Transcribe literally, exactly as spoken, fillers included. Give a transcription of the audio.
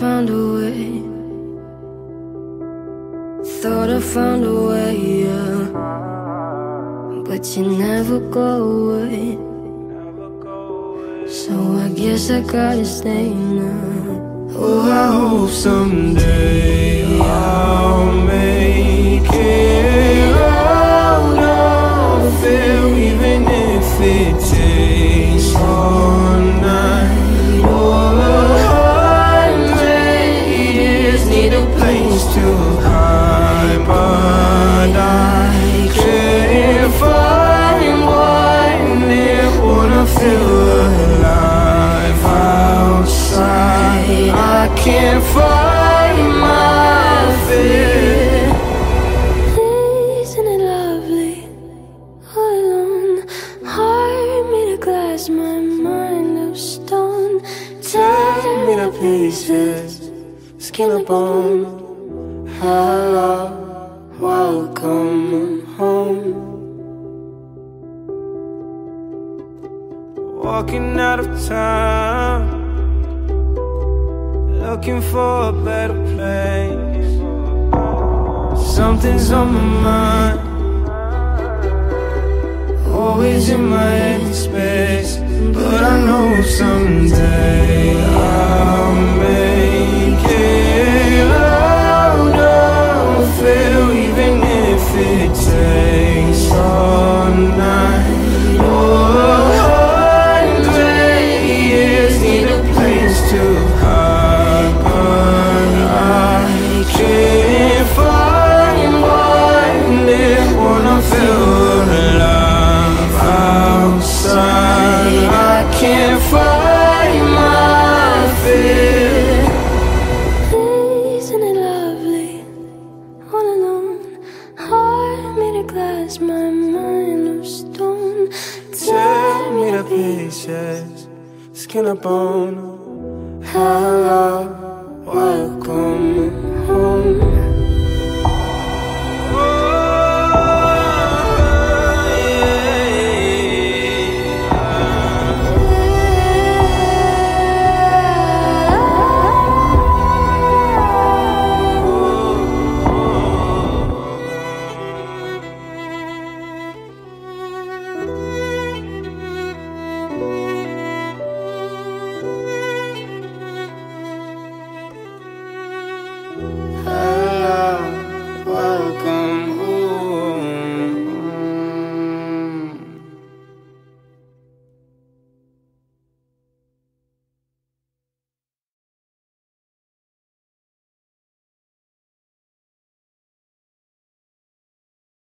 found a way. Thought I found a way, yeah. But you never go away. So I guess I gotta stay now. Oh, I hope someday I'll make it out of it, even if it takes all night or a hundred years. Need a place to hide, but I can't find one. It wanna feel alive outside. I can't find my fear. Isn't it lovely? All alone, heart made of glass, my mind of stone. Tear me to pieces, skin and bone. Hello, welcome home. Walking out of town, looking for a better place. Something's on my mind, always in my head space. But I know someday I'll make it out of it, even if it takes all night or a hundred years. Need a place to hide, but I can't find one. It wanna feel alive outside. I can't find my fear. Isn't it lovely? All alone, heart made of glass, my mind of stone. Tear me to pieces, skin and bone. Hello, welcome home.